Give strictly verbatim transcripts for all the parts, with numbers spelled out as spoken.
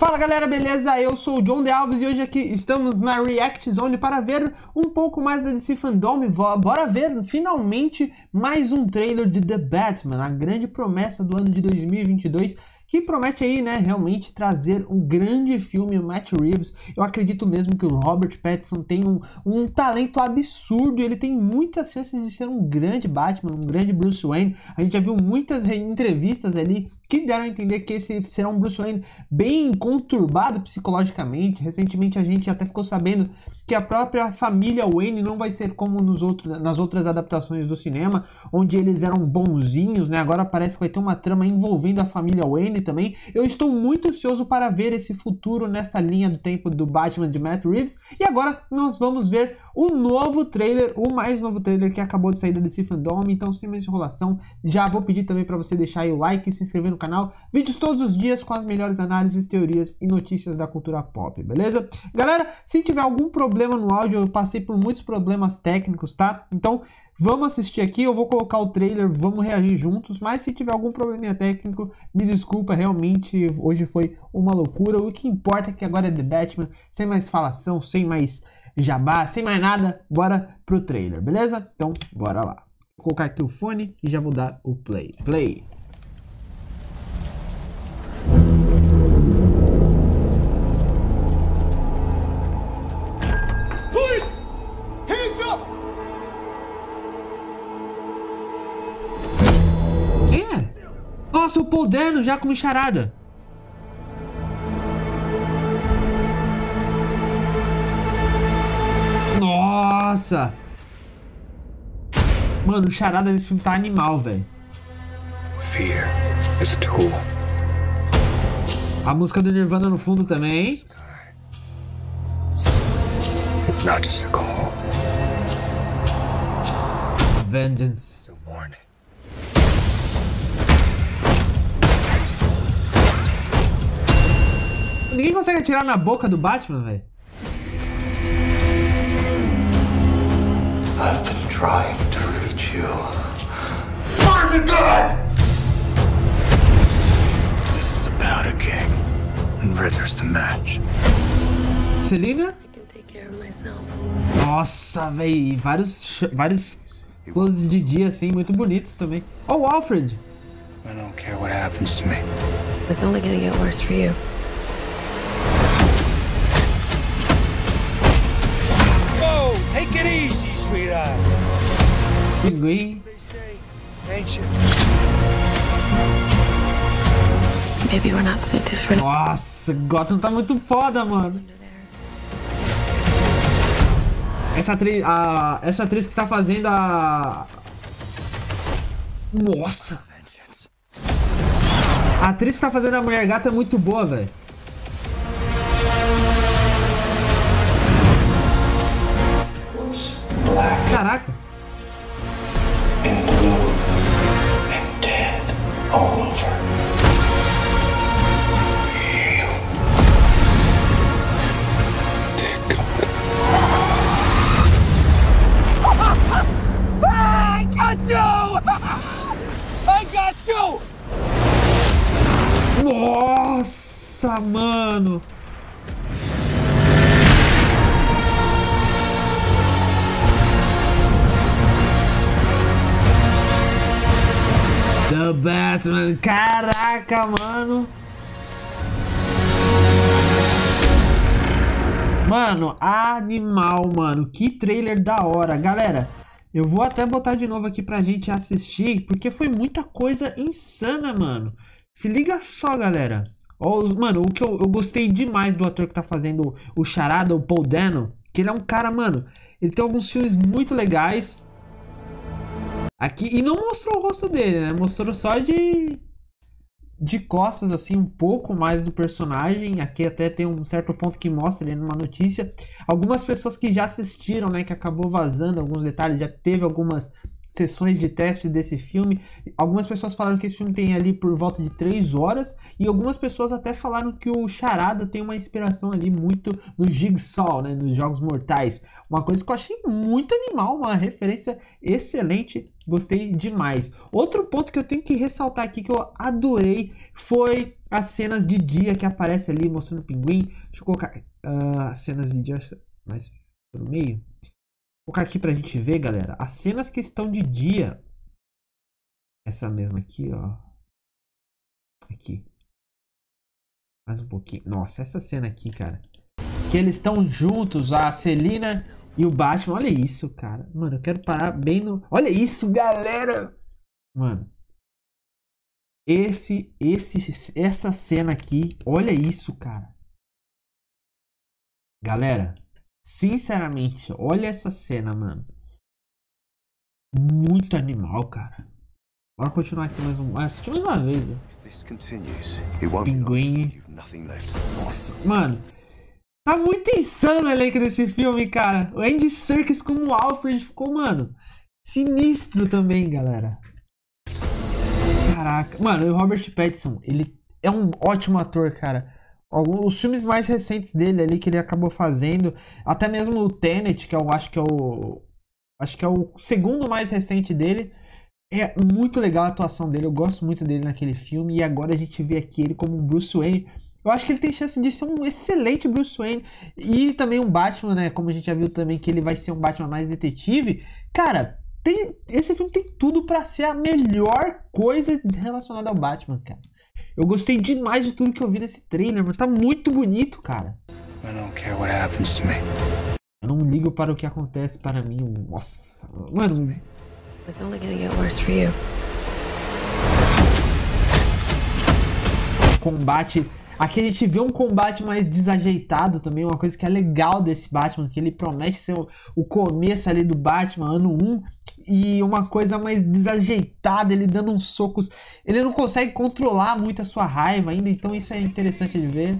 Fala galera, beleza? Eu sou o John de Alves e hoje aqui estamos na React Zone para ver um pouco mais da D C Fandom. Bora ver finalmente mais um trailer de The Batman, a grande promessa do ano de dois mil e vinte e dois, que promete aí, né, realmente trazer um grande filme. O Matt Reeves, eu acredito mesmo que o Robert Pattinson tem um, um talento absurdo, ele tem muitas chances de ser um grande Batman, um grande Bruce Wayne. A gente já viu muitas entrevistas ali que deram a entender que esse será um Bruce Wayne bem conturbado psicologicamente. Recentemente a gente até ficou sabendo que a própria família Wayne não vai ser como nos outros, nas outras adaptações do cinema, onde eles eram bonzinhos, né? Agora parece que vai ter uma trama envolvendo a família Wayne também. Eu estou muito ansioso para ver esse futuro nessa linha do tempo do Batman de Matt Reeves. E agora nós vamos ver o novo trailer, o mais novo trailer que acabou de sair da D C Fandom. Então, sem mais enrolação, já vou pedir também para você deixar aí o like e se inscrever no canal. Vídeos todos os dias com as melhores análises, teorias e notícias da cultura pop, beleza? Galera, se tiver algum problema no áudio, eu passei por muitos problemas técnicos, tá? Então, vamos assistir aqui, eu vou colocar o trailer, vamos reagir juntos, mas se tiver algum probleminha técnico, me desculpa, realmente, hoje foi uma loucura. O que importa é que agora é The Batman, sem mais falação, sem mais jabá, sem mais nada, bora pro trailer, beleza? Então, bora lá. Vou colocar aqui o fone e já vou dar o play. Play! Police! Hands up! Quem é? Nossa, o Paul Dano já como charada. Nossa! Mano, o charada nesse filme tá animal, velho. Fear is a tool. A música do Nirvana no fundo também. It's not just a call. Vengeance. It's a warning. Ninguém consegue atirar na boca do Batman, velho. I've been trying to reach you. Find the gun! This is about a king, and Rither's the match. Selina? I can take care of myself. Nossa, velho. Vários, vários closes de dia, assim, muito bonitos também. Oh, o Alfred. I don't care what happens to me. It's only gonna get worse for you. Whoa! Take it easy, sweetheart. Pinguim. They say, ain't you? Maybe we're not so different. Nossa, Gotham tá muito foda, mano. Essa atriz, a, essa atriz que tá fazendo a... Nossa! A atriz que tá fazendo a Mulher Gata é muito boa, velho. Caraca! In blue and dead all over. You take it. I got you! I got you! Nossa, mano! The Batman, caraca, mano. Mano, animal, mano. Que trailer da hora. Galera, eu vou até botar de novo aqui pra gente assistir, porque foi muita coisa insana, mano. Se liga só, galera. Ó, os, mano, o que eu, eu gostei demais do ator que tá fazendo o charada, o Paul Dano, que ele é um cara, mano, ele tem alguns filmes muito legais. Aqui, e não mostrou o rosto dele, né? Mostrou só de de costas, assim, um pouco mais do personagem. Aqui até tem um certo ponto que mostra ele numa notícia. Algumas pessoas que já assistiram, né? Que acabou vazando alguns detalhes. Já teve algumas sessões de teste desse filme. Algumas pessoas falaram que esse filme tem ali por volta de três horas, e algumas pessoas até falaram que o Charada tem uma inspiração ali muito no Jigsaw, né, nos Jogos Mortais. Uma coisa que eu achei muito animal, uma referência excelente, gostei demais. Outro ponto que eu tenho que ressaltar aqui que eu adorei foi as cenas de dia que aparece ali mostrando o pinguim. Deixa eu colocar uh, cenas de dia mais pro meio. Vou colocar aqui pra gente ver, galera. As cenas que estão de dia. Essa mesma aqui, ó. Aqui. Mais um pouquinho. Nossa, essa cena aqui, cara. Que eles estão juntos, a Selina e o Batman. Olha isso, cara. Mano, eu quero parar bem no... Olha isso, galera. Mano. Esse, esse, essa cena aqui. Olha isso, cara. Galera. Sinceramente, olha essa cena, mano. Muito animal, cara. Bora continuar aqui mais um... Assistir mais uma vez, ó. Pinguim. Nossa, mano. Tá muito insano o elenco desse filme, cara. O Andy Serkis como Alfred ficou, mano, sinistro também, galera. Caraca. Mano, e o Robert Pattinson, ele é um ótimo ator, cara. Os filmes mais recentes dele ali que ele acabou fazendo, até mesmo o Tenet, que eu acho que é o acho que é o segundo mais recente dele, é muito legal a atuação dele, eu gosto muito dele naquele filme, e agora a gente vê aqui ele como um Bruce Wayne. Eu acho que ele tem chance de ser um excelente Bruce Wayne, e também um Batman, né, como a gente já viu também que ele vai ser um Batman mais detetive. Cara, tem, esse filme tem tudo pra ser a melhor coisa relacionada ao Batman, cara. Eu gostei demais de tudo que eu vi nesse trailer, mas tá muito bonito, cara. I don't care what happens to me. Eu não ligo para o que acontece para mim. Nossa, mano. It's only gonna get worse for you. Combate. Aqui a gente vê um combate mais desajeitado também, uma coisa que é legal desse Batman, que ele promete ser o, o começo ali do Batman, ano um, e uma coisa mais desajeitada, ele dando uns socos, ele não consegue controlar muito a sua raiva ainda, então isso é interessante de ver.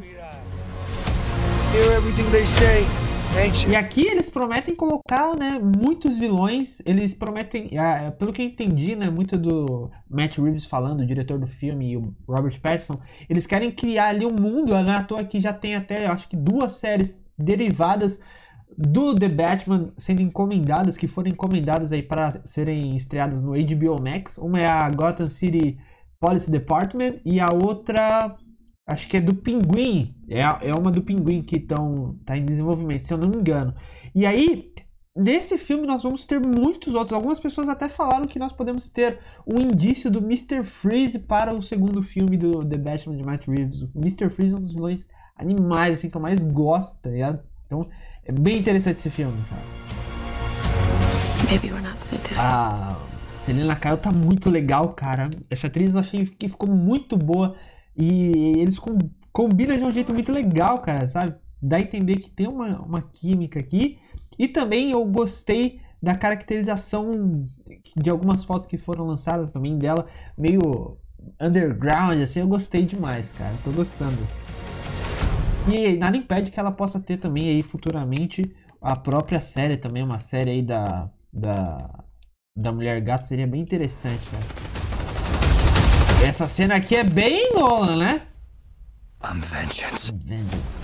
E aqui eles prometem colocar, né, muitos vilões, eles prometem, é, pelo que eu entendi, né, muito do Matt Reeves falando, o diretor do filme, e o Robert Pattinson, eles querem criar ali um mundo, né, à toa que já tem até, acho que duas séries derivadas do The Batman sendo encomendadas, que foram encomendadas aí para serem estreadas no H B O Max. Uma é a Gotham City Police Department e a outra... acho que é do Pinguim, é, é uma do Pinguim que tão, tá em desenvolvimento, se eu não me engano. E aí, nesse filme nós vamos ter muitos outros. Algumas pessoas até falaram que nós podemos ter um indício do mister Freeze para o segundo filme do The Batman de Matt Reeves. O mister Freeze é um dos vilões animais, assim, que eu mais gosto, tá ligado? Então, é bem interessante esse filme, cara. Maybe we're not so different. A Selina Kyle tá muito legal, cara. Essa atriz eu achei que ficou muito boa. E eles com, combinam de um jeito muito legal, cara, sabe? Dá a entender que tem uma, uma química aqui. E também eu gostei da caracterização de algumas fotos que foram lançadas também dela, meio underground, assim. Eu gostei demais, cara. Tô gostando. E nada impede que ela possa ter também aí futuramente a própria série também, uma série aí da, da, da Mulher Gato. Seria bem interessante, cara. Essa cena aqui é bem Nolan, né? I'm vengeance. Vengeance.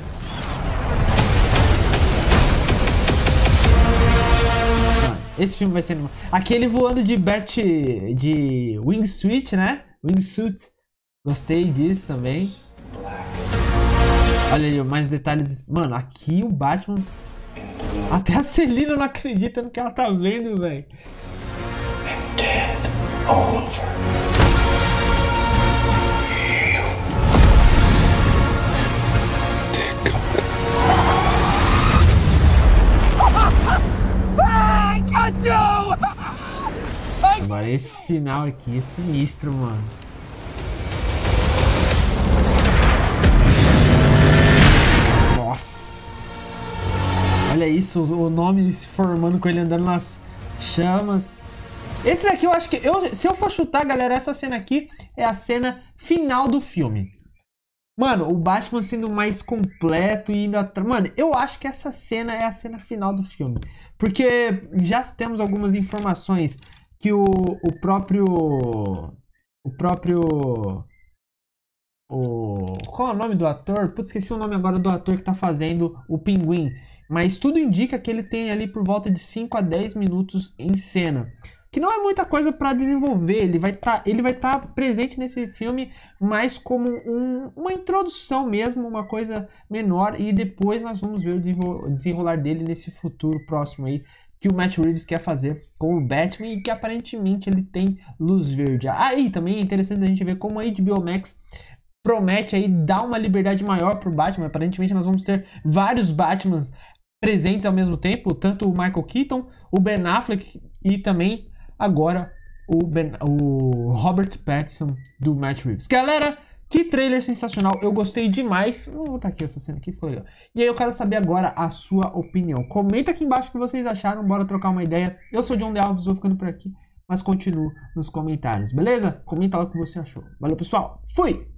Mano, esse filme vai ser animal. Aquele voando de Bat... de Wingsuit, né? Wingsuit. Gostei disso também. Olha ali, mais detalhes. Mano, aqui o Batman... até a Selina não acredita no que ela tá vendo, velho. Dead all over. Agora esse final aqui é sinistro, mano. Nossa. Olha isso, o nome se formando com ele andando nas chamas. Esse daqui eu acho que... Eu, se eu for chutar, galera, essa cena aqui é a cena final do filme. Mano, o Batman sendo mais completo e indo atrás... Mano, eu acho que essa cena é a cena final do filme. Porque já temos algumas informações que o, o próprio... O próprio... O... Qual é o nome do ator? Putz, esqueci o nome agora do ator que tá fazendo o Pinguim. Mas tudo indica que ele tem ali por volta de cinco a dez minutos em cena. Que não é muita coisa para desenvolver. Ele vai tá, ele vai estar tá presente nesse filme mais como um, uma introdução mesmo, uma coisa menor. E depois nós vamos ver o desenrolar dele nesse futuro próximo aí, que o Matt Reeves quer fazer com o Batman e que aparentemente ele tem luz verde. Aí ah, também é interessante a gente ver como a H B O Max promete aí dar uma liberdade maior pro Batman. Aparentemente nós vamos ter vários Batmans presentes ao mesmo tempo, tanto o Michael Keaton, o Ben Affleck e também agora o, ben, o Robert Pattinson do Matt Reeves. Galera, que trailer sensacional, eu gostei demais. Vou botar aqui essa cena aqui, ficou legal. E aí eu quero saber agora a sua opinião. Comenta aqui embaixo o que vocês acharam, bora trocar uma ideia. Eu sou o John De Alves, vou ficando por aqui, mas continuo nos comentários, beleza? Comenta lá o que você achou. Valeu, pessoal, fui!